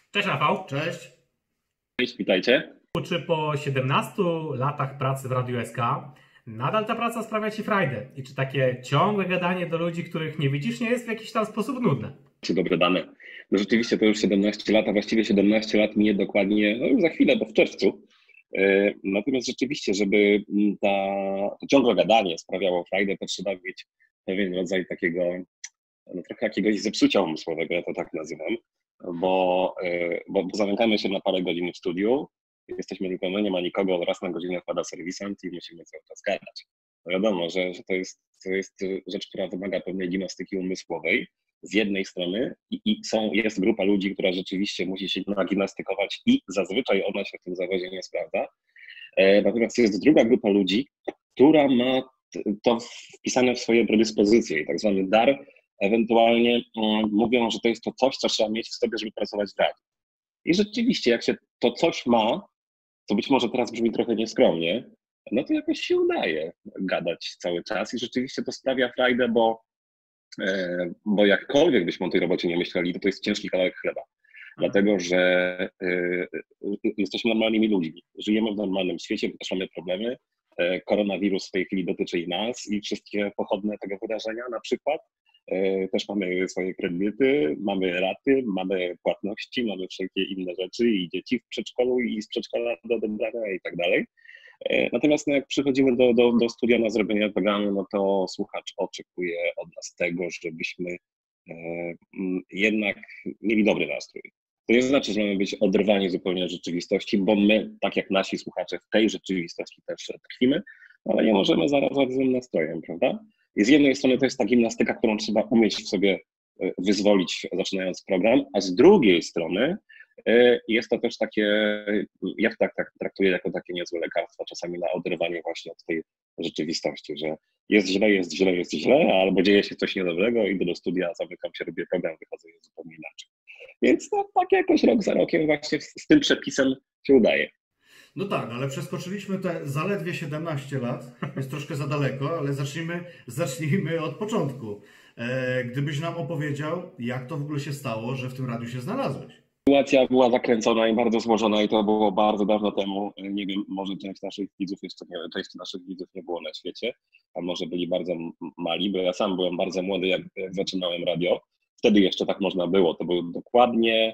Cześć Rafał. Cześć. Cześć, witajcie. Czy po 17 latach pracy w Radiu SK nadal ta praca sprawia Ci frajdę? I czy takie ciągłe gadanie do ludzi, których nie widzisz, nie jest w jakiś tam sposób nudne? Czy dobre dane? No rzeczywiście to już 17 lat, a właściwie 17 lat minie dokładnie, no już za chwilę, bo w czerwcu. Natomiast rzeczywiście, żeby to ciągłe gadanie sprawiało frajdę, to trzeba mieć pewien rodzaj takiego, no trochę jakiegoś zepsucia umysłowego, ja to tak nazywam, bo zamykamy się na parę godzin w studiu, jesteśmy tylko my, nie ma nikogo, raz na godzinę wpada serwisant i musimy cały czas gadać. No wiadomo, że to jest rzecz, która wymaga pewnej gimnastyki umysłowej z jednej strony jest grupa ludzi, która rzeczywiście musi się nagimnastykować i zazwyczaj ona się w tym zawodzie nie sprawdza. Natomiast jest druga grupa ludzi, która ma to wpisane w swoje predyspozycje i tak zwany dar. Ewentualnie mówią, że to jest to coś, co trzeba mieć w sobie, żeby pracować w radiu. I rzeczywiście, jak się to coś ma, to być może teraz brzmi trochę nieskromnie, no to jakoś się udaje gadać cały czas i rzeczywiście to sprawia frajdę, bo jakkolwiek byśmy o tej robocie nie myśleli, to jest ciężki kawałek chleba. Dlatego, że jesteśmy normalnymi ludźmi. Żyjemy w normalnym świecie, bo też mamy problemy. Koronawirus w tej chwili dotyczy i nas i wszystkie pochodne tego wydarzenia na przykład. Też mamy swoje kredyty, mamy raty, mamy płatności, mamy wszelkie inne rzeczy i dzieci w przedszkolu i z przedszkola do odebrania i tak dalej. Natomiast no, jak przychodzimy do studia na zrobienie programu, no to słuchacz oczekuje od nas tego, żebyśmy jednak mieli dobry nastrój. To nie znaczy, że mamy być oderwani zupełnie od rzeczywistości, bo my, tak jak nasi słuchacze, w tej rzeczywistości też tkwimy, ale nie możemy zarażać złym nastrojem, prawda? I z jednej strony to jest ta gimnastyka, którą trzeba umieć w sobie wyzwolić, zaczynając program, a z drugiej strony jest to też takie, ja to tak traktuję jako takie niezłe lekarstwo czasami na oderwanie właśnie od tej rzeczywistości, że jest źle, jest źle, jest źle, albo dzieje się coś niedobrego, idę do studia, zamykam się, robię program, wychodzę, jest zupełnie inaczej. Więc no, tak jakoś rok za rokiem właśnie z tym przepisem się udaje. No tak, ale przeskoczyliśmy te zaledwie 17 lat, jest troszkę za daleko, ale zacznijmy od początku. Gdybyś nam opowiedział, jak to w ogóle się stało, że w tym radiu się znalazłeś? Sytuacja była zakręcona i bardzo złożona i to było bardzo dawno temu. Nie wiem, może część naszych widzów jeszcze nie, część naszych widzów nie było na świecie, a może byli bardzo mali, bo ja sam byłem bardzo młody, jak zaczynałem radio. Wtedy jeszcze tak można było. To był dokładnie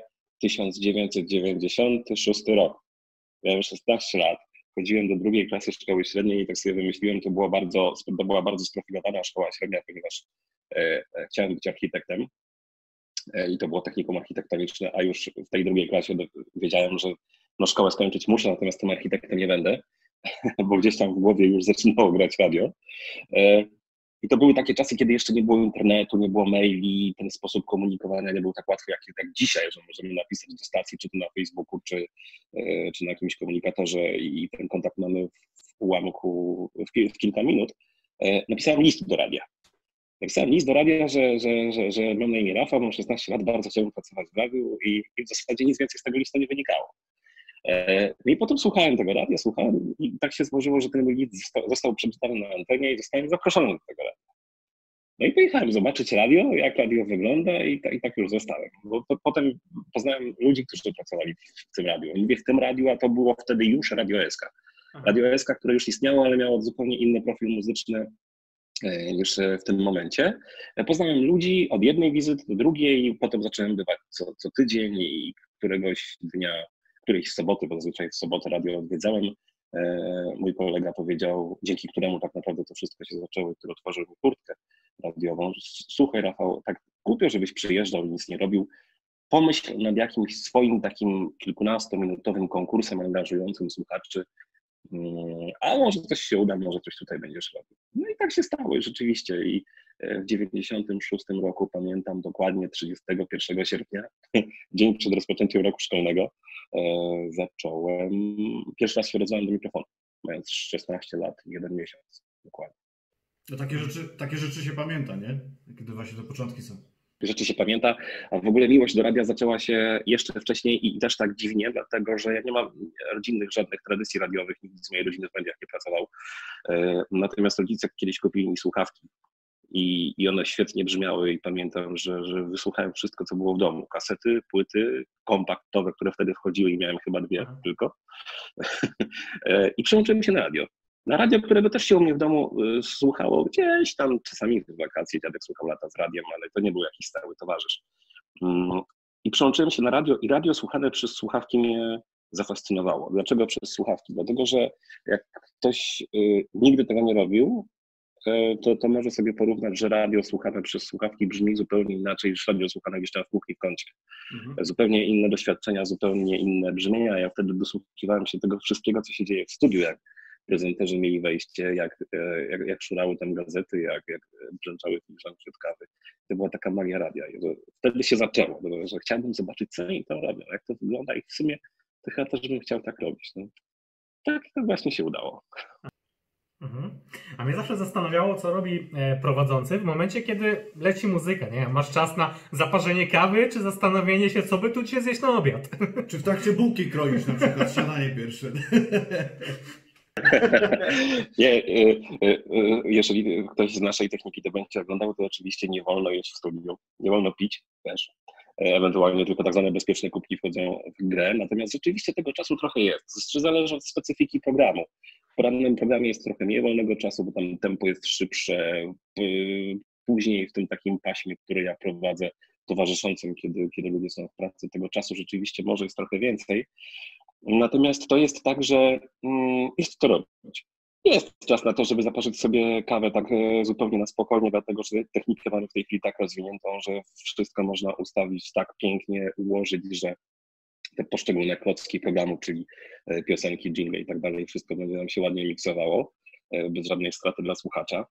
1996 rok. Miałem 16 lat. Chodziłem do drugiej klasy szkoły średniej i tak sobie wymyśliłem, to była bardzo sprofilowana szkoła średnia, ponieważ chciałem być architektem. I to było technikum architektoniczne, a już w tej drugiej klasie wiedziałem, że no szkołę skończyć muszę, natomiast tym architektem nie będę, bo gdzieś tam w głowie już zaczynało grać radio. I to były takie czasy, kiedy jeszcze nie było internetu, nie było maili, ten sposób komunikowania nie był tak łatwy jak dzisiaj, że możemy napisać do stacji, czy to na Facebooku, czy na jakimś komunikatorze i ten kontakt mamy w ułamku, w kilka minut. Napisałem list do radia. Napisałem list do radia, że mam na imię Rafał, mam 16 lat, bardzo chciałbym pracować w radiu i w zasadzie nic więcej z tego listu nie wynikało. No i potem słuchałem tego radia, i tak się złożyło, że ten mój list został przeczytany na antenie i zostałem zaproszony do tego radia. No i pojechałem zobaczyć radio, jak radio wygląda i tak już zostałem. Bo potem poznałem ludzi, którzy pracowali w tym radiu. Mówię w tym radiu, a to było wtedy już Radio SK. Radio SK, które już istniało, ale miało zupełnie inny profil muzyczny niż w tym momencie. Poznałem ludzi od jednej wizyty do drugiej, potem zacząłem bywać co tydzień i którejś soboty, bo zazwyczaj w sobotę radio odwiedzałem. Mój kolega powiedział, dzięki któremu tak naprawdę to wszystko się zaczęło, który otworzył mi furtkę radiową. Słuchaj Rafał, tak głupio, żebyś przyjeżdżał i nic nie robił. Pomyśl nad jakimś swoim takim kilkunastominutowym konkursem angażującym słuchaczy, a może coś się uda, może coś tutaj będziesz robił. No i tak się stało rzeczywiście i w 96 roku, pamiętam dokładnie 31 sierpnia, dzień przed rozpoczęciem roku szkolnego, pierwszy raz się odezwałem do mikrofonu, mając 16 lat, 1 miesiąc dokładnie. No takie rzeczy się pamięta, nie? Kiedy właśnie te początki są. Rzeczy się pamięta, a w ogóle miłość do radia zaczęła się jeszcze wcześniej i też tak dziwnie, dlatego że ja nie mam rodzinnych żadnych tradycji radiowych, nikt z mojej rodziny w mediach nie pracował. Natomiast rodzice kiedyś kupili mi słuchawki i one świetnie brzmiały i pamiętam, że wysłuchałem wszystko, co było w domu. Kasety, płyty kompaktowe, które wtedy wchodziły i miałem chyba 2 tylko. I przełączyłem się na radio. Na radio, którego też się u mnie w domu słuchało gdzieś tam, czasami w wakacje dziadek słuchał lata z radiem, ale to nie był jakiś stały towarzysz. I przełączyłem się na radio i radio słuchane przez słuchawki mnie zafascynowało. Dlaczego przez słuchawki? Dlatego, że jak ktoś nigdy tego nie robił, to może sobie porównać, że radio słuchane przez słuchawki brzmi zupełnie inaczej niż radio słuchane gdzieś tam w kuchni w kącie. Zupełnie inne doświadczenia, zupełnie inne brzmienia. Ja wtedy dosłuchiwałem się tego wszystkiego, co się dzieje w studiu, jak prezenterzy mieli wejście, jak szurały tam gazety, jak brzęczały filiżanki od kawy. To była taka magia radia. I wtedy się zaczęło, że chciałbym zobaczyć, co oni tam robią, jak to wygląda i w sumie to chyba też bym chciał tak robić. No. Tak to właśnie się udało. A mnie zawsze zastanawiało, co robi prowadzący w momencie, kiedy leci muzyka, nie? Masz czas na zaparzenie kawy, czy zastanowienie się, co by tu cię zjeść na obiad? Czy w trakcie bułki kroisz na przykład śniadanie pierwsze? Nie, jeżeli ktoś z naszej techniki to będzie oglądał, to oczywiście nie wolno jeść w studiu, nie wolno pić też. Ewentualnie tylko tak zwane bezpieczne kubki wchodzą w grę, natomiast rzeczywiście tego czasu trochę jest. Zależy od specyfiki programu. W porannym programie jest trochę mniej wolnego czasu, bo tam tempo jest szybsze. Później w tym takim paśmie, które ja prowadzę, towarzyszącym, kiedy ludzie są w pracy, tego czasu rzeczywiście może jest trochę więcej. Natomiast to jest tak, że jest to robić. Jest czas na to, żeby zaparzyć sobie kawę tak zupełnie na spokojnie, dlatego że technikę mamy w tej chwili tak rozwiniętą, że wszystko można ustawić tak pięknie, ułożyć, że te poszczególne klocki programu, czyli piosenki, jingle i tak dalej, wszystko będzie nam się ładnie miksowało, bez żadnej straty dla słuchacza.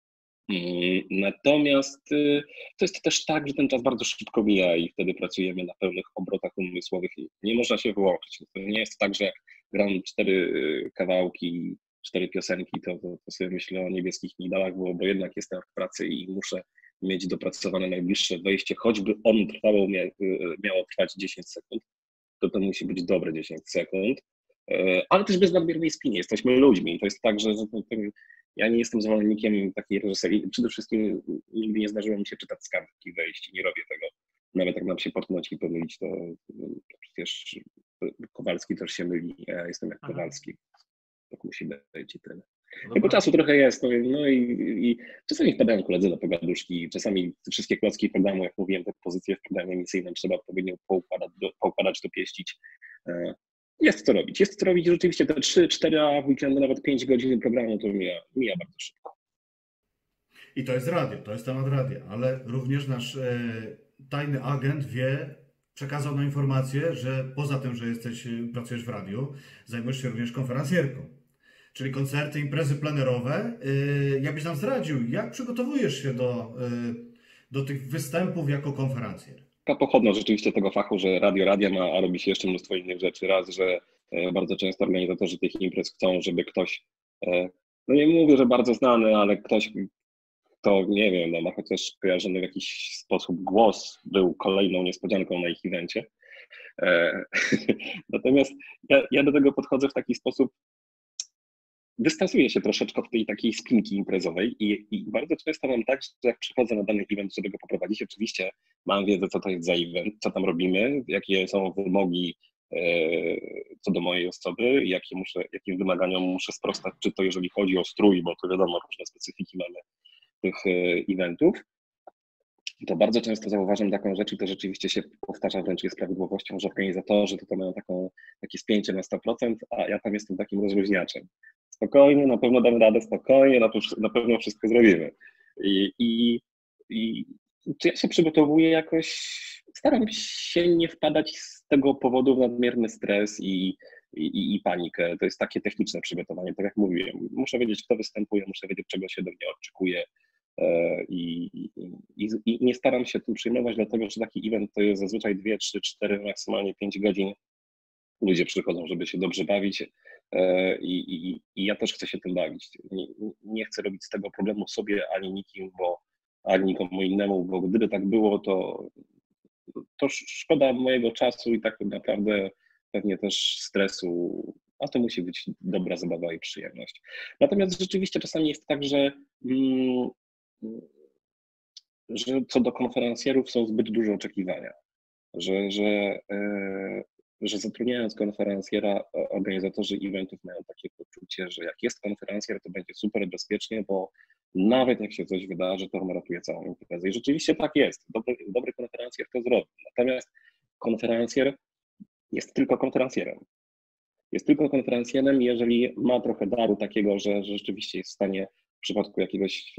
Natomiast to jest też tak, że ten czas bardzo szybko mija i wtedy pracujemy na pełnych obrotach umysłowych i nie można się wyłączyć. To nie jest tak, że jak gram 4 kawałki, 4 piosenki, to sobie myślę o niebieskich migdałach, bo jednak jestem w pracy i muszę mieć dopracowane najbliższe wejście, choćby on miało trwać 10 sekund, to musi być dobre 10 sekund, ale też bez nadmiernej spiny. Jesteśmy ludźmi. To jest tak, że ja nie jestem zwolennikiem takiej reżyserii. Przede wszystkim nigdy nie zdarzyło mi się czytać z kartki wejść i nie robię tego. Nawet jak nam się potknąć i pomylić, to przecież Kowalski też się myli. Ja jestem jak Kowalski. Tak musi być i tyle. Tego czasu trochę jest, no i czasami wpadają koledzy na pogaduszki, czasami wszystkie klocki programu, jak mówiłem, te pozycje w programie emisyjnym trzeba odpowiednio poukładać, dopieścić. Jest co robić. Jest co robić. Rzeczywiście te 3-4, a w weekendy nawet 5 godzin programu to mija bardzo szybko. I to jest radio, to jest temat radia, ale również nasz tajny agent przekazał nam informację, że poza tym, że pracujesz w radiu, zajmujesz się również konferencjerką. Czyli koncerty, imprezy plenerowe. Jakbyś nam zdradził, jak przygotowujesz się do tych występów jako konferencjer? Ta pochodna rzeczywiście tego fachu, że radio ma, a robi się jeszcze mnóstwo innych rzeczy. Raz, że bardzo często organizatorzy tych imprez chcą, żeby ktoś, no nie mówię, że bardzo znany, ale ktoś, kto nie wiem, no ma chociaż kojarzony w jakiś sposób głos, był kolejną niespodzianką na ich evencie. Natomiast ja do tego podchodzę w taki sposób, dystansuję się troszeczkę od tej takiej spinki imprezowej i bardzo często mam tak, że jak przychodzę na dany event, żeby go poprowadzić, oczywiście mam wiedzę, co to jest za event, co tam robimy, jakie są wymogi co do mojej osoby, jakim wymaganiom muszę sprostać, czy to jeżeli chodzi o strój, bo to wiadomo, różne specyfiki mamy tych eventów. To bardzo często zauważam taką rzecz i to rzeczywiście się powtarza, wręcz jest prawidłowością, że organizatorzy to mają takie spięcie na 100%, a ja tam jestem takim rozluźniaczem. Spokojnie, na pewno damy radę, spokojnie, na pewno wszystko zrobimy. I czy ja się przygotowuję jakoś, staram się nie wpadać z tego powodu w nadmierny stres i panikę. To jest takie techniczne przygotowanie, tak jak mówiłem. Muszę wiedzieć, kto występuje, muszę wiedzieć, czego się do mnie oczekuje. I nie staram się tym przejmować, dlatego że taki event to jest zazwyczaj 2, 3, 4, maksymalnie 5 godzin. Ludzie przychodzą, żeby się dobrze bawić i ja też chcę się tym bawić. Nie chcę robić z tego problemu sobie ani nikim, ani nikomu innemu, bo gdyby tak było, to szkoda mojego czasu i tak naprawdę pewnie też stresu, a to musi być dobra zabawa i przyjemność. Natomiast rzeczywiście czasami jest tak, że że co do konferencjerów są zbyt duże oczekiwania, że zatrudniając konferencjera, organizatorzy eventów mają takie poczucie, że jak jest konferencjer, to będzie super bezpiecznie, bo nawet jak się coś wydarzy, to on ratuje całą imprezę. I rzeczywiście tak jest. Dobry konferencjer to zrobi. Natomiast konferencjer jest tylko konferencjerem. Jest tylko konferencjerem, jeżeli ma trochę daru takiego, że rzeczywiście jest w stanie w przypadku jakiegoś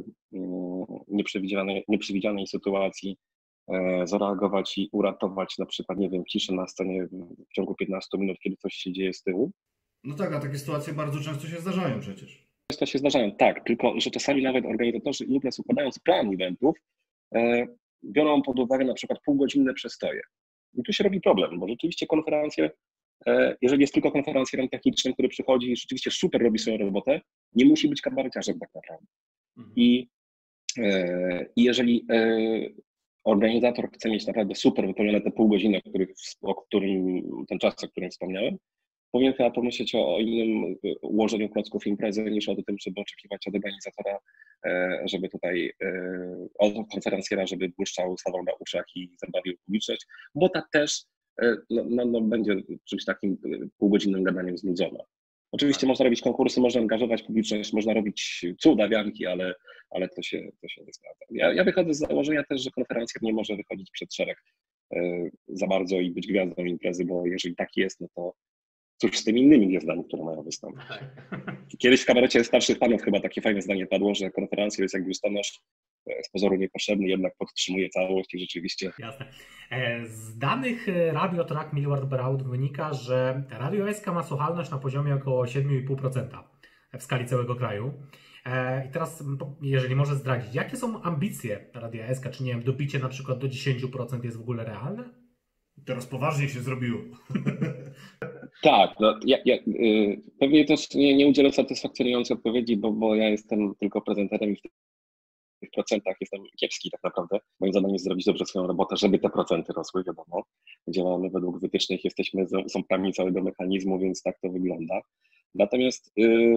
nieprzewidzianej sytuacji zareagować i uratować na przykład, nie wiem, ciszę na scenie w ciągu 15 minut, kiedy coś się dzieje z tyłu. No tak, a takie sytuacje bardzo często się zdarzają przecież. Często się zdarzają, tak, tylko że czasami nawet organizatorzy imprez, układając plan eventów, biorą pod uwagę na przykład półgodzinne przestoje. I tu się robi problem, bo rzeczywiście konferencje, jeżeli jest tylko konferencjerem technicznym, który przychodzi i rzeczywiście super robi swoją robotę, nie musi być kabareciarzem tak naprawdę. I jeżeli organizator chce mieć naprawdę super wypełnione te pół godziny, ten czas, o którym wspomniałem, powinien chyba pomyśleć o innym ułożeniu klocków imprezy niż o tym, żeby oczekiwać od organizatora, żeby tutaj od konferencjera, żeby błyszczał, stawał na uszach i zabawił publiczność, bo ta też będzie czymś takim półgodzinnym gadaniem znudzona. Oczywiście można robić konkursy, można angażować publiczność, można robić cuda, wianki, ale to się nie sprawdza. Ja wychodzę z założenia też, że konferencjer nie może wychodzić przed szereg za bardzo i być gwiazdą imprezy, bo jeżeli tak jest, no to cóż z tymi innymi gwiazdami, które mają wystąpić. Kiedyś w kabarecie starszych panów chyba takie fajne zdanie padło, że konferencjer jest jak biustonosz, z pozoru niepotrzebny, jednak podtrzymuje całość i rzeczywiście... Jasne. Z danych Radio Track Millward Brown wynika, że Radio SK ma słuchalność na poziomie około 7,5% w skali całego kraju. I teraz, jeżeli może zdradzić, jakie są ambicje Radia SK? Czy nie wiem, dobicie na przykład do 10% jest w ogóle realne? Teraz poważnie się zrobiło. Tak, no, pewnie też nie udzielę satysfakcjonującej odpowiedzi, bo ja jestem tylko prezenterem i w tych procentach jestem kiepski tak naprawdę. Moim zadaniem jest zrobić dobrze swoją robotę, żeby te procenty rosły, wiadomo. Działamy według wytycznych, jesteśmy ząbkami całego mechanizmu, więc tak to wygląda. Natomiast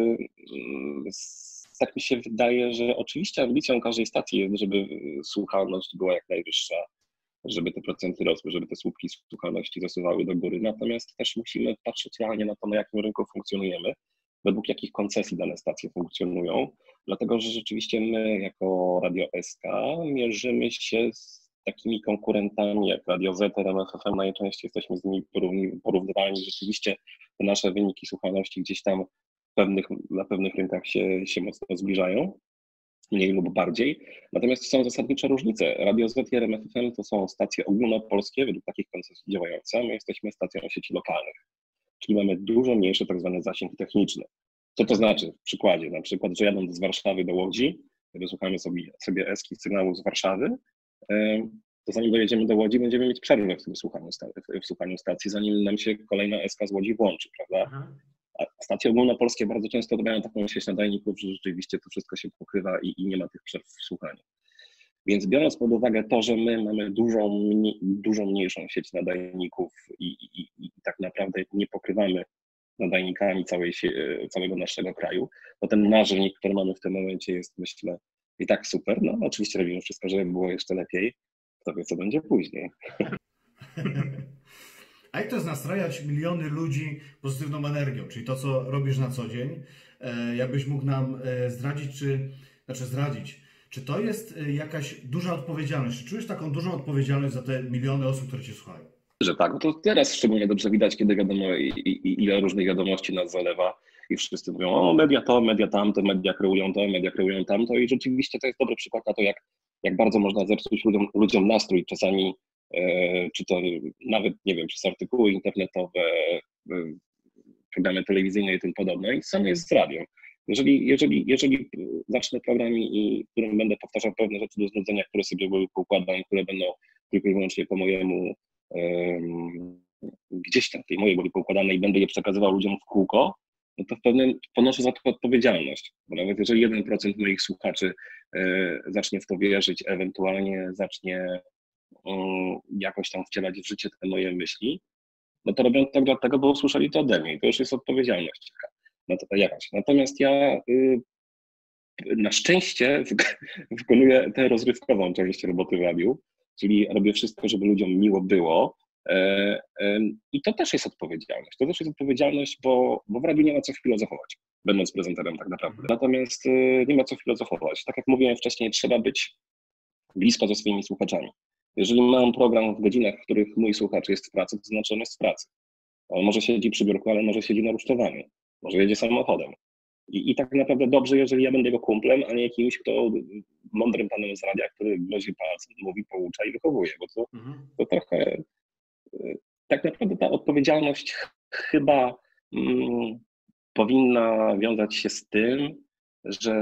tak mi się wydaje, że oczywiście ambicją każdej stacji jest, żeby słuchalność była jak najwyższa, żeby te procenty rosły, żeby te słupki słuchalności zasuwały do góry. Natomiast też musimy patrzeć realnie na to, na jakim rynku funkcjonujemy, według jakich koncesji dane stacje funkcjonują, dlatego że rzeczywiście my jako Radio SK mierzymy się z takimi konkurentami jak Radio Z, RMF FM, najczęściej jesteśmy z nimi porównywalni. Rzeczywiście te nasze wyniki słuchalności gdzieś tam na pewnych rynkach się mocno zbliżają, mniej lub bardziej. Natomiast są zasadnicze różnice. Radio Z i RMF FM to są stacje ogólnopolskie, według takich koncesji działające, a my jesteśmy stacją sieci lokalnych, czyli mamy dużo mniejszy tak zwany zasięg techniczny. Co to znaczy? W przykładzie, na przykład, że jadąc z Warszawy do Łodzi, wysłuchamy sobie eski sygnału z Warszawy, to zanim dojedziemy do Łodzi, będziemy mieć przerwę w tym słuchaniu stacji, zanim nam się kolejna eska z Łodzi włączy, prawda? A stacje ogólnopolskie bardzo często mają taką sieć nadajników, że rzeczywiście to wszystko się pokrywa i nie ma tych przerw w słuchaniu. Więc biorąc pod uwagę to, że my mamy dużo mniejszą sieć nadajników i tak naprawdę nie pokrywamy nadajnikami całego naszego kraju, to ten nasz wynik, który mamy w tym momencie jest, myślę, i tak super. No oczywiście robimy wszystko, żeby było jeszcze lepiej. Kto wie, co będzie później. A jak to jest nastrajać miliony ludzi pozytywną energią, czyli to, co robisz na co dzień? Jakbyś mógł nam zdradzić, czy to jest jakaś duża odpowiedzialność? Czy czujesz taką dużą odpowiedzialność za te miliony osób, które Cię słuchają? Że tak, no to teraz szczególnie dobrze widać, kiedy wiadomo, ile różnych wiadomości nas zalewa i wszyscy mówią, o media to, media tamto, media kreują tamto i rzeczywiście to jest dobry przykład na to, jak bardzo można zepsuć ludziom nastrój czasami, czy to nawet, nie wiem, przez artykuły internetowe, programy telewizyjne i tym podobne i samo jest z radiem. Jeżeli zacznę program, w którym będę powtarzał pewne rzeczy do znudzenia, które sobie układam, które będą tylko i wyłącznie po mojemu gdzieś tam tej mojej głowie poukładane i będę je przekazywał ludziom w kółko, no to w pewnym ponoszę za to odpowiedzialność. Bo nawet jeżeli 1% moich słuchaczy zacznie w to wierzyć, ewentualnie zacznie jakoś tam wcielać w życie te moje myśli, no to robią tak dlatego, bo usłyszeli to ode mnie i to już jest odpowiedzialność jakaś. Natomiast ja na szczęście wykonuję tę rozrywkową część roboty w radiu, czyli robię wszystko, żeby ludziom miło było. I to też jest odpowiedzialność. To też jest odpowiedzialność, bo w radiu nie ma co filozofować, będąc prezenterem tak naprawdę. Natomiast nie ma co filozofować. Tak jak mówiłem wcześniej, trzeba być blisko ze swoimi słuchaczami. Jeżeli mam program w godzinach, w których mój słuchacz jest w pracy, to znaczy on jest w pracy. On może siedzi przy biurku, ale może siedzi na rusztowaniu, może jedzie samochodem. I tak naprawdę dobrze, jeżeli ja będę jego kumplem, a nie kimś, kto mądrym panem z radia, który grozi palcem, mówi, poucza i wychowuje, bo to trochę... Tak naprawdę ta odpowiedzialność chyba powinna wiązać się z tym, że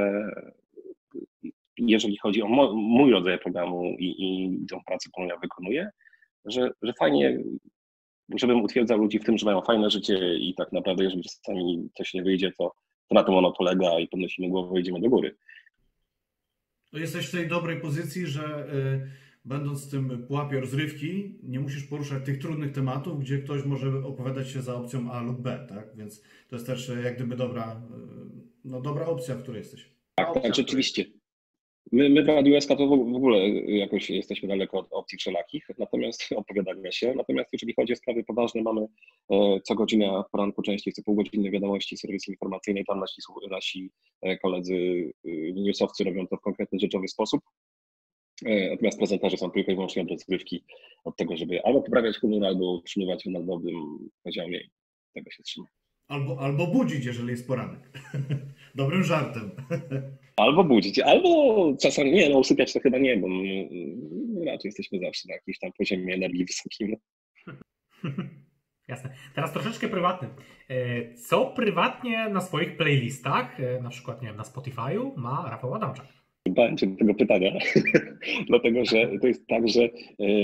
jeżeli chodzi o mój rodzaj programu i tą pracę, którą ja wykonuję, że fajnie, żebym utwierdzał ludzi w tym, że mają fajne życie i tak naprawdę, jeżeli czasami coś nie wyjdzie, to na tym ono polega i podnosimy głowę i idziemy do góry. Jesteś w tej dobrej pozycji, że będąc w tym pułapie rozrywki, nie musisz poruszać tych trudnych tematów, gdzie ktoś może opowiadać się za opcją A lub B, tak? Więc to jest też jak gdyby dobra opcja, w której jesteś. Tak, rzeczywiście. My w Radiu SK to w ogóle jakoś jesteśmy daleko od opcji wszelakich, natomiast opowiadania się. Natomiast jeżeli chodzi o sprawy poważne, mamy co godzinę w poranku, częściej co pół godziny wiadomości serwisu informacyjnej. Tam nasi koledzy newsowcy robią to w konkretny, rzeczowy sposób. Natomiast prezenterzy są tylko i wyłącznie od rozgrywki, od tego, żeby albo poprawiać humor, albo utrzymywać na dobrym poziomie i tego się trzyma. Albo budzić, jeżeli jest poranek. Dobrym żartem. Albo budzić, albo czasami nie, usypiać to chyba nie, bo my raczej jesteśmy zawsze na jakimś tam poziomie energii wysokim. Jasne. Teraz troszeczkę prywatny. Co prywatnie na swoich playlistach, na przykład nie wiem, na Spotify'u ma Rafał Adamczak? Bałem się tego pytania, dlatego że to jest tak, że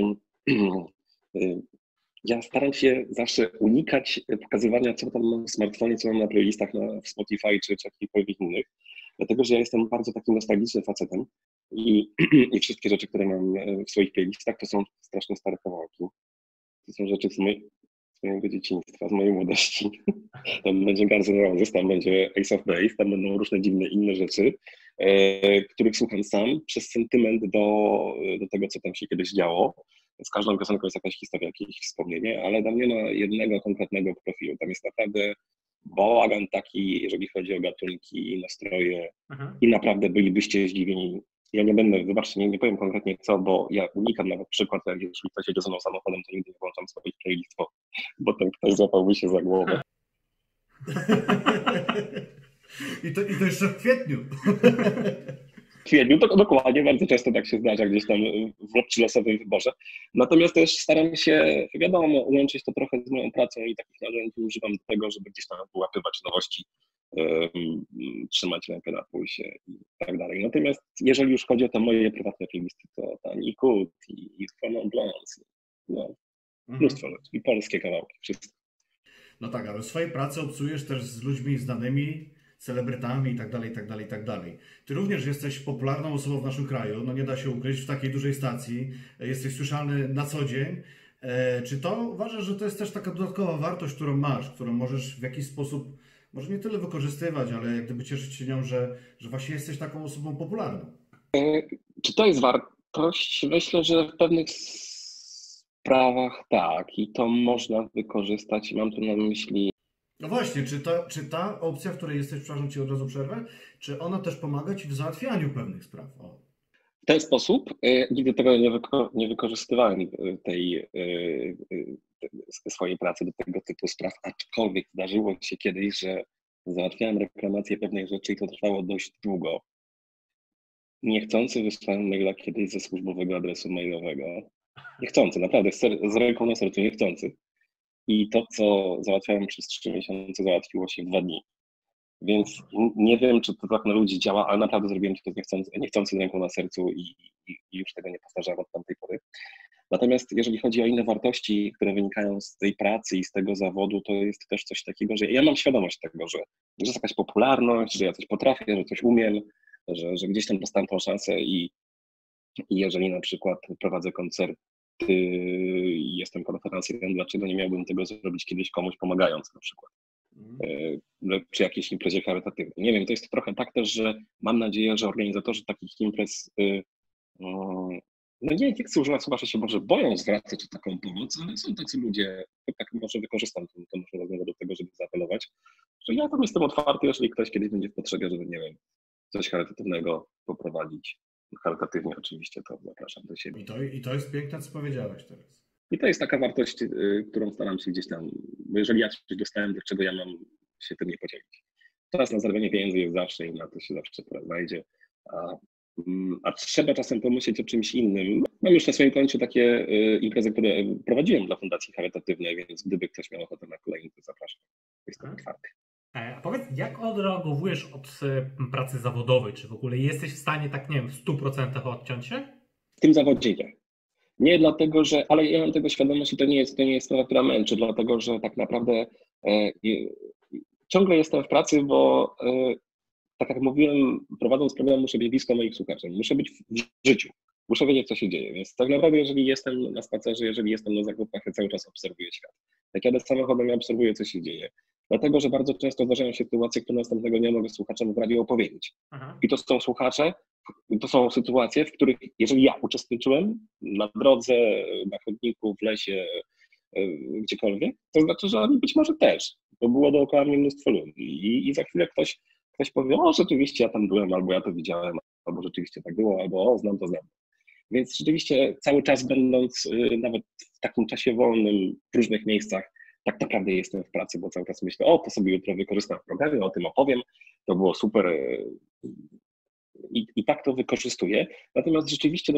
ja staram się zawsze unikać pokazywania, co tam mam w smartfonie, co mam na playlistach w Spotify czy jakichkolwiek innych, dlatego że ja jestem bardzo takim nostalgicznym facetem i wszystkie rzeczy, które mam w swoich playlistach, to są strasznie stare kawałki. To są rzeczy z mojego dzieciństwa, z mojej młodości. Tam będzie Guns N' Roses, tam będzie Ace of Base, tam będą różne dziwne inne rzeczy, których słucham sam przez sentyment do tego, co tam się kiedyś działo. Z każdą piosenką jest jakaś historia, jakieś wspomnienie, ale tam nie ma jednego konkretnego profilu. Tam jest naprawdę bałagan taki, jeżeli chodzi o gatunki i nastroje. I naprawdę bylibyście zdziwieni. Ja nie będę, wybaczcie, nie powiem konkretnie co, bo ja unikam nawet przykład, jak jeśli ktoś jedzie ze mną samochodem, to nigdy nie włączam swoich playlist, bo ten ktoś złapałby się za głowę. I to jeszcze w kwietniu. W kwietniu, to dokładnie, bardzo często tak się zdarza gdzieś tam przy losowym wyborze. Natomiast też staram się, wiadomo, łączyć to trochę z moją pracą i takich narzędzi używam do tego, żeby gdzieś tam wyłapywać nowości, trzymać rękę na pulsie i tak dalej. Natomiast jeżeli już chodzi o te moje prywatne playlisty, to tam i Kult, i Formą Blondes, mnóstwo rzeczy, i polskie kawałki, wszystko. No tak, ale w swojej pracy obcujesz też z ludźmi znanymi, celebrytami i tak dalej, i tak dalej, i tak dalej. Ty również jesteś popularną osobą w naszym kraju, no nie da się ukryć, w takiej dużej stacji, jesteś słyszalny na co dzień. Czy to uważasz, że to jest też taka dodatkowa wartość, którą masz, którą możesz w jakiś sposób, może nie tyle wykorzystywać, ale jak gdyby cieszyć się nią, że właśnie jesteś taką osobą popularną? Czy to jest wartość? Myślę, że w pewnych sprawach tak i to można wykorzystać. Mam tu na myśli. No właśnie, czy ta opcja, w której jesteś, przepraszam Ci od razu przerwę, czy ona też pomaga Ci w załatwianiu pewnych spraw? W ten sposób nigdy tego nie wykorzystywałem tej swojej pracy do tego typu spraw, aczkolwiek zdarzyło się kiedyś, że załatwiałem reklamację pewnych rzeczy i to trwało dość długo. Niechcący wysłałem maila kiedyś ze służbowego adresu mailowego. Niechcący, naprawdę, z ręką na sercu, niechcący. I to, co załatwiałem przez 3 miesiące, załatwiło się w 2 dni. Więc nie wiem, czy to tak na ludzi działa, ale naprawdę zrobiłem to niechcący z ręką na sercu i już tego nie powtarzałem od tamtej pory. Natomiast jeżeli chodzi o inne wartości, które wynikają z tej pracy i z tego zawodu, to jest też coś takiego, że ja mam świadomość tego, że jest jakaś popularność, że ja coś potrafię, że coś umiem, że gdzieś tam dostałem tą szansę i jeżeli na przykład prowadzę koncerty i jestem konferencjerem, dlaczego nie miałbym tego zrobić kiedyś komuś pomagając na przykład. przy jakiejś imprezie charytatywnej. Nie wiem, to jest trochę tak też, że mam nadzieję, że organizatorzy takich imprez, no nie chcę używać słowa, że się może boją zwracać o taką pomoc, ale są tacy ludzie, tak może wykorzystam tę rozmowę do tego, żeby zaapelować, że ja tam jestem otwarty, jeżeli ktoś kiedyś będzie w potrzebie, żeby, nie wiem, coś charytatywnego poprowadzić. Charytatywnie oczywiście, to zapraszam do siebie. I to jest piękne, co powiedziałeś teraz. I to jest taka wartość, którą staram się gdzieś tam, bo jeżeli ja coś dostałem, do czego ja mam się tym nie podzielić. Czas na zarabianie pieniędzy jest zawsze i na to się zawsze pora znajdzie, a trzeba czasem pomyśleć o czymś innym. Mam już na swoim koncie takie imprezy, które prowadziłem dla Fundacji Charytatywnej, więc gdyby ktoś miał ochotę na kolejny, to zapraszam. Jestem otwarty. A powiedz, jak odreagowujesz od pracy zawodowej? Czy w ogóle jesteś w stanie tak, nie wiem, w 100% odciąć się? W tym zawodzie nie. Nie dlatego, że, ale ja mam tego świadomość i to nie jest sprawa, która męczy, dlatego że tak naprawdę ciągle jestem w pracy, bo tak jak mówiłem, prowadząc program, muszę być blisko moich słuchaczy, muszę być w życiu, muszę wiedzieć, co się dzieje, więc tak naprawdę jeżeli jestem na spacerze, jeżeli jestem na zakupach, ja cały czas obserwuję świat. Jak jadę samochodem, ja obserwuję, co się dzieje. Dlatego, że bardzo często zdarzają się sytuacje, które następnego dnia mogę słuchaczom w radiu opowiedzieć. Aha. I to są słuchacze, to są sytuacje, w których jeżeli ja uczestniczyłem na drodze, na chodniku, w lesie, gdziekolwiek, to znaczy, że oni być może też, bo było dookoła mnie mnóstwo ludzi i za chwilę ktoś powie, o rzeczywiście ja tam byłem, albo ja to widziałem, albo rzeczywiście tak było, albo o znam to znam. Więc rzeczywiście cały czas będąc nawet w takim czasie wolnym w różnych miejscach, tak naprawdę jestem w pracy, bo cały czas myślę, o to sobie jutro wykorzystam w programie, o tym opowiem, to było super i tak to wykorzystuję. Natomiast rzeczywiście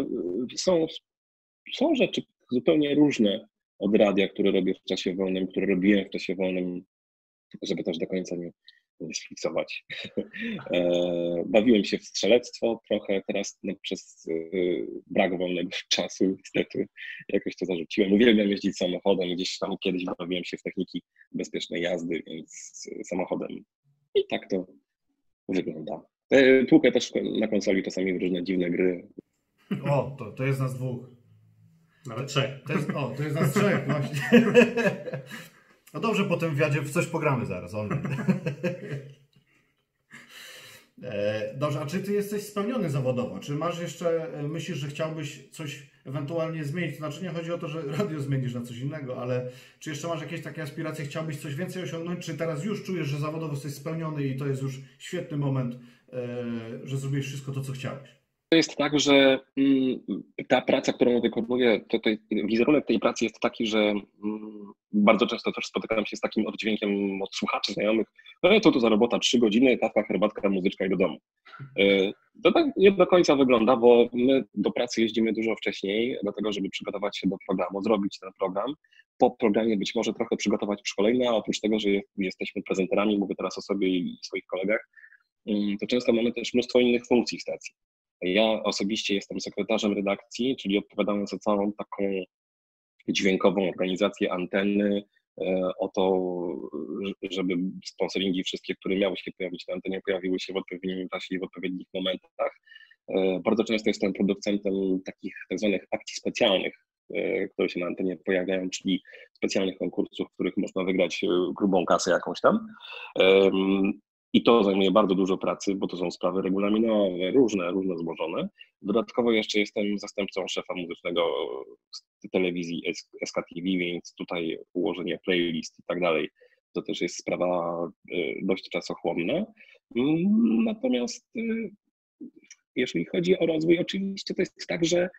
są rzeczy zupełnie różne od radia, które robię w czasie wolnym, które robiłem w czasie wolnym, żeby też do końca nie sfiksować. Bawiłem się w strzelectwo trochę, teraz przez brak wolnego czasu niestety jakoś to zarzuciłem. Uwielbiam jeździć samochodem, gdzieś tam kiedyś bawiłem się w techniki bezpiecznej jazdy, więc samochodem i tak to wygląda. Tłukę też na konsoli czasami w różne dziwne gry. O, to jest nas dwóch. Nawet trzech. To jest nas trzech, właśnie. No dobrze, po tym wywiadzie w coś pogramy zaraz. Dobrze, a czy ty jesteś spełniony zawodowo? Czy masz jeszcze, myślisz, że chciałbyś coś ewentualnie zmienić? To znaczy nie chodzi o to, że radio zmienisz na coś innego, ale czy jeszcze masz jakieś takie aspiracje, chciałbyś coś więcej osiągnąć? Czy teraz już czujesz, że zawodowo jesteś spełniony i to jest już świetny moment, że zrobiłeś wszystko to, co chciałeś? To jest tak, że ta praca, którą wykonuję, wizerunek tej pracy jest taki, że bardzo często też spotykam się z takim oddźwiękiem od słuchaczy, znajomych, co to za robota, 3 godziny, kawka, herbatka, muzyczka i do domu. To tak nie do końca wygląda, bo my do pracy jeździmy dużo wcześniej, do tego, żeby przygotować się do programu, zrobić ten program. Po programie być może trochę przygotować szkolenia, a oprócz tego, że jesteśmy prezenterami, mówię teraz o sobie i swoich kolegach, to często mamy też mnóstwo innych funkcji w stacji. Ja osobiście jestem sekretarzem redakcji, czyli odpowiadam za całą taką dźwiękową organizację anteny, o to, żeby sponsoringi wszystkie, które miały się pojawić na antenie, pojawiły się w odpowiednim czasie i w odpowiednich momentach. Bardzo często jestem producentem takich tak zwanych akcji specjalnych, które się na antenie pojawiają, czyli specjalnych konkursów, w których można wygrać grubą kasę jakąś tam. I to zajmuje bardzo dużo pracy, bo to są sprawy regulaminowe, różne złożone. Dodatkowo jeszcze jestem zastępcą szefa muzycznego telewizji SKTV, więc tutaj ułożenie playlist i tak dalej, to też jest sprawa dość czasochłonna. Natomiast jeżeli chodzi o rozwój, oczywiście to jest tak, że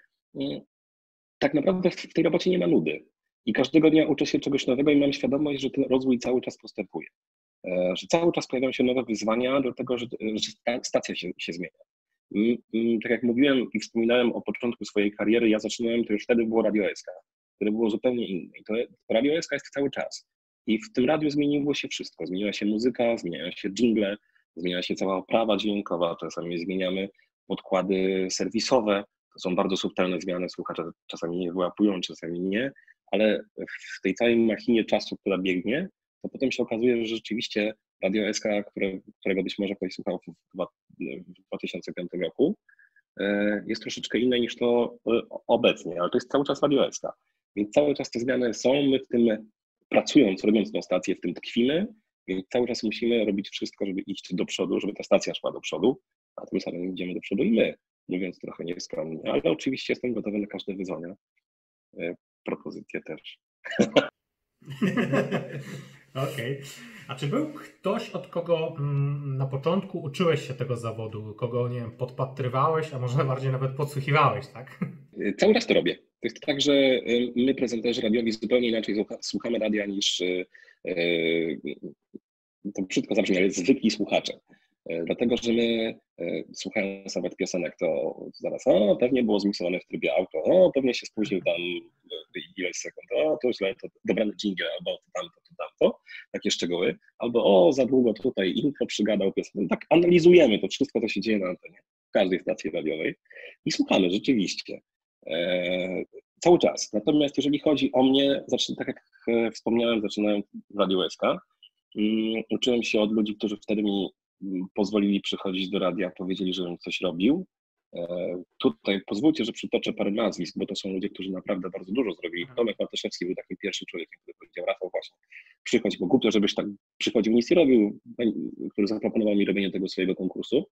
tak naprawdę w tej robocie nie ma nudy. I każdego dnia uczę się czegoś nowego i mam świadomość, że ten rozwój cały czas postępuje. Że cały czas pojawiają się nowe wyzwania, dlatego że stacja się zmienia. Tak jak mówiłem i wspominałem o początku swojej kariery, ja zaczynałem, to już wtedy było Radio SK, które było zupełnie inne. I to Radio SK jest cały czas. I w tym radiu zmieniło się wszystko. Zmieniła się muzyka, zmieniają się dżingle, zmienia się cała oprawa dźwiękowa, czasami zmieniamy podkłady serwisowe. To są bardzo subtelne zmiany, słuchacze czasami nie wyłapują, czasami nie, ale w tej całej machinie czasu, która biegnie, to potem się okazuje, że rzeczywiście Radio SK, którego być może ktoś słuchał w 2005 roku, jest troszeczkę inne niż to obecnie, ale to jest cały czas Radio SK. Więc cały czas te zmiany są, my w tym pracując, robiąc tą stację, w tym tkwimy, Więc cały czas musimy robić wszystko, żeby iść do przodu, żeby ta stacja szła do przodu, a tym samym idziemy do przodu i my, mówiąc trochę nieskromnie, ale oczywiście jestem gotowy na każde wyzwania, propozycje też. Okej. A czy był ktoś, od kogo na początku uczyłeś się tego zawodu, kogo, nie wiem, podpatrywałeś, a może bardziej nawet podsłuchiwałeś, tak? Cały czas to robię. To jest tak, że my, prezenterzy radiowi, zupełnie inaczej słuchamy radia niż, to brzydko zabrzmi, ale zwykli słuchacze. Dlatego, że my słuchając nawet piosenek, to zaraz, pewnie było zmiksowane w trybie auto, pewnie się spóźnił tam ileś sekund, to źle, to dobrany dżingiel, albo to tamto, takie szczegóły, albo za długo tutaj intro przygadał piosenkę. Tak analizujemy to wszystko, co się dzieje na antenie, w każdej stacji radiowej i słuchamy rzeczywiście. Cały czas. Natomiast jeżeli chodzi o mnie, tak jak wspomniałem, zaczynałem w Radiu SK, uczyłem się od ludzi, którzy wtedy mi pozwolili przychodzić do radia, powiedzieli, żebym coś robił. Tutaj pozwólcie, że przytoczę parę nazwisk, bo to są ludzie, którzy naprawdę bardzo dużo zrobili. Tomek Martyszewski był takim pierwszym człowiekiem, który powiedział: Rafał, właśnie, przychodź, bo głupio, żebyś tak przychodził, nic nie robił, który zaproponował mi robienie tego swojego konkursu.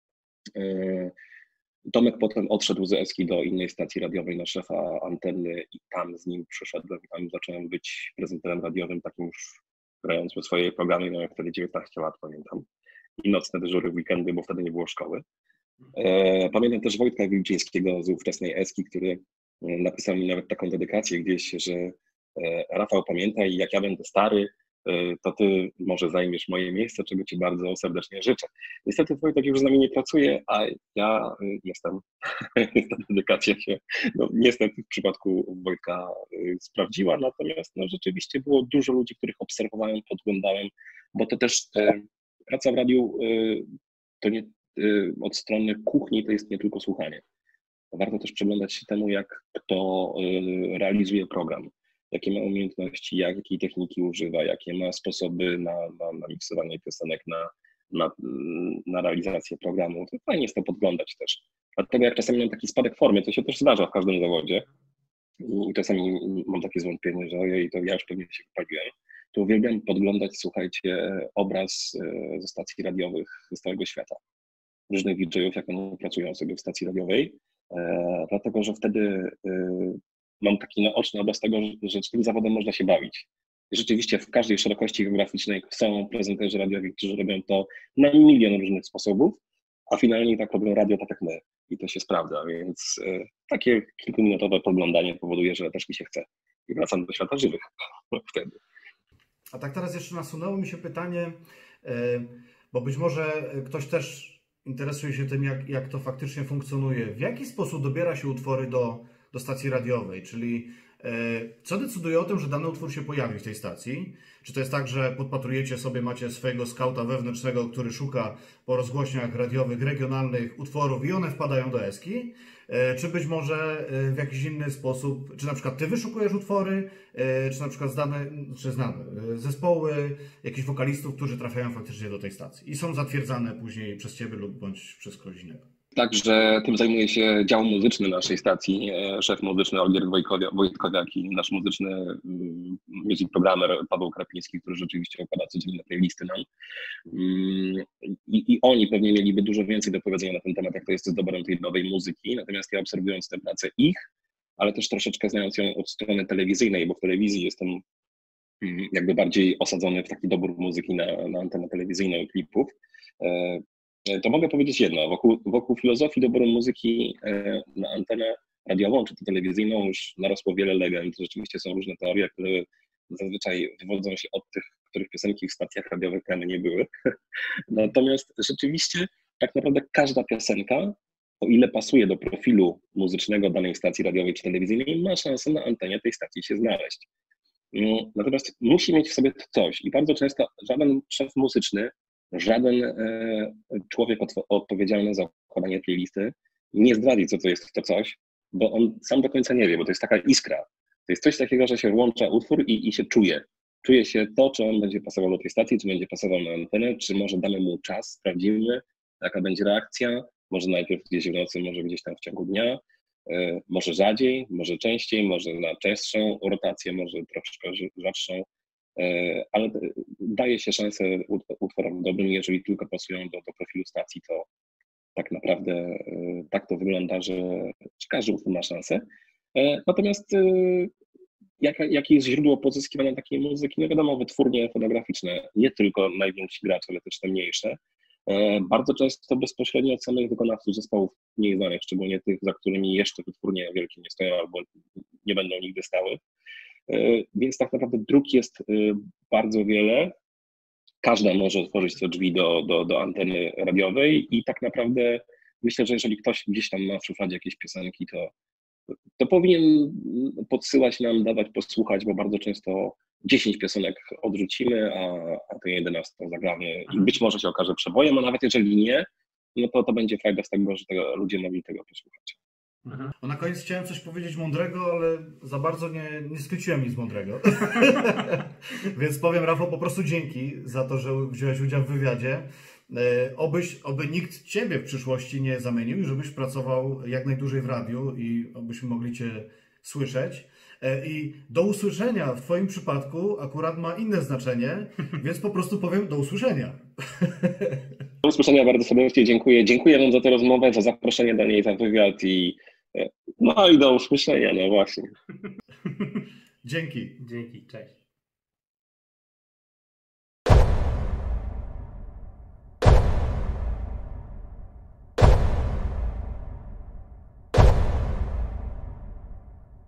Tomek potem odszedł z Eski do innej stacji radiowej na szefa anteny i tam z nim przyszedłem i tam zacząłem być prezenterem radiowym, takim już grając w swoje programy, miałem wtedy 19 lat, pamiętam. I nocne dyżury w weekendy, bo wtedy nie było szkoły. Pamiętam też Wojtka Wilczyńskiego z ówczesnej Eski, który napisał mi nawet taką dedykację gdzieś, że Rafał, pamiętaj, jak ja będę stary, to ty może zajmiesz moje miejsce, czego ci bardzo serdecznie życzę. Niestety Wojtek już z nami nie pracuje, a ja jestem. Ta dedykacja się niestety w przypadku Wojtka sprawdziła, natomiast rzeczywiście było dużo ludzi, których obserwowałem, podglądałem, bo to też praca w radiu to nie od strony kuchni to jest nie tylko słuchanie. Warto też przyglądać się temu, jak kto realizuje program, jakie ma umiejętności, jakiej techniki używa, jakie ma sposoby na miksowanie piosenek, na realizację programu. To fajnie jest to podglądać też. Dlatego jak czasami mam taki spadek formy, to się też zdarza w każdym zawodzie i czasami mam takie zwątpienie, że ojej, to ja już pewnie się wypaliłem, to uwielbiam podglądać, słuchajcie, obraz ze stacji radiowych z całego świata. Różnych DJ-ów, jak oni pracują sobie w stacji radiowej, dlatego że wtedy mam taki naoczny obraz tego, że z tym zawodem można się bawić. I rzeczywiście w każdej szerokości geograficznej są prezenterzy radiowi, którzy robią to na milion różnych sposobów, a finalnie tak robią radio tak jak my. I to się sprawdza, więc takie kilkuminutowe podglądanie powoduje, że też mi się chce. I wracam do świata żywych wtedy. A tak teraz jeszcze nasunęło mi się pytanie, bo być może ktoś też interesuje się tym, jak to faktycznie funkcjonuje. W jaki sposób dobiera się utwory do stacji radiowej? Czyli co decyduje o tym, że dany utwór się pojawi w tej stacji? Czy to jest tak, że podpatrujecie sobie, macie swojego skauta wewnętrznego, który szuka po rozgłośniach radiowych, regionalnych utworów i one wpadają do Eski? Czy być może w jakiś inny sposób, czy na przykład ty wyszukujesz utwory, czy na przykład znane zespoły, jakichś wokalistów, którzy trafiają faktycznie do tej stacji i są zatwierdzane później przez ciebie lub bądź przez kogoś innego? Także tym zajmuje się dział muzyczny naszej stacji, szef muzyczny Olgierd Wojtkowiak i nasz muzyczny music programmer Paweł Krapiński, który rzeczywiście układa codziennie playlisty nam. I oni pewnie mieliby dużo więcej do powiedzenia na ten temat, jak to jest z doborem tej nowej muzyki. Natomiast ja obserwując tę pracę ich, ale też troszeczkę znając ją od strony telewizyjnej, bo w telewizji jestem jakby bardziej osadzony w taki dobór muzyki na antenę telewizyjną klipów, to mogę powiedzieć jedno, wokół filozofii doboru muzyki na antenę radiową czy to telewizyjną już narosło wiele legend. Rzeczywiście są różne teorie, które zazwyczaj wywodzą się od tych, których piosenki w stacjach radiowych plany nie były. Natomiast rzeczywiście tak naprawdę każda piosenka, o ile pasuje do profilu muzycznego danej stacji radiowej czy telewizyjnej, ma szansę na antenie tej stacji się znaleźć. Natomiast musi mieć w sobie coś i bardzo często żaden szef muzyczny, żaden człowiek odpowiedzialny za układanie playlisty nie zdradzi, co to jest to coś, bo on sam do końca nie wie, bo to jest taka iskra. To jest coś takiego, że się włącza utwór i się czuje. Czuje się to, czy on będzie pasował do tej stacji, czy będzie pasował na antenę, czy może damy mu czas, sprawdzimy, jaka będzie reakcja, może najpierw gdzieś w nocy, może gdzieś tam w ciągu dnia, może rzadziej, może częściej, może na częstszą rotację, może troszkę rzadszą. ale daje się szansę utworom dobrym, jeżeli tylko pasują do profilu stacji, to tak naprawdę tak to wygląda, że każdy utwór ma szansę. Natomiast jakie jest źródło pozyskiwania takiej muzyki? No wiadomo, wytwórnie fonograficzne, nie tylko najwięksi gracze, ale też te mniejsze, bardzo często bezpośrednio od samych wykonawców zespołów mniej znanych, szczególnie tych, za którymi jeszcze wytwórnie wielkie nie stoją albo nie będą nigdy stały. Więc tak naprawdę dróg jest bardzo wiele. Każda może otworzyć te drzwi do anteny radiowej i tak naprawdę myślę, że jeżeli ktoś gdzieś tam ma w szufladzie jakieś piosenki, to powinien podsyłać nam, dawać posłuchać, bo bardzo często 10 piosenek odrzucimy, a tę 11 zagramy i być może się okaże przebojem, a nawet jeżeli nie, no to będzie frajda z tego, że ludzie mogli tego posłuchać. No na koniec chciałem coś powiedzieć mądrego, ale za bardzo nie skryciłem nic mądrego. Więc powiem, Rafał, po prostu dzięki za to, że wziąłeś udział w wywiadzie. Oby nikt Ciebie w przyszłości nie zamienił i żebyś pracował jak najdłużej w radiu i obyśmy mogli Cię słyszeć. I do usłyszenia w Twoim przypadku akurat ma inne znaczenie, więc po prostu powiem do usłyszenia. Do usłyszenia, bardzo serdecznie dziękuję. Dziękuję Wam za tę rozmowę, za zaproszenie do niej, za wywiad i do usłyszenia, no właśnie. Dzięki. Dzięki, cześć.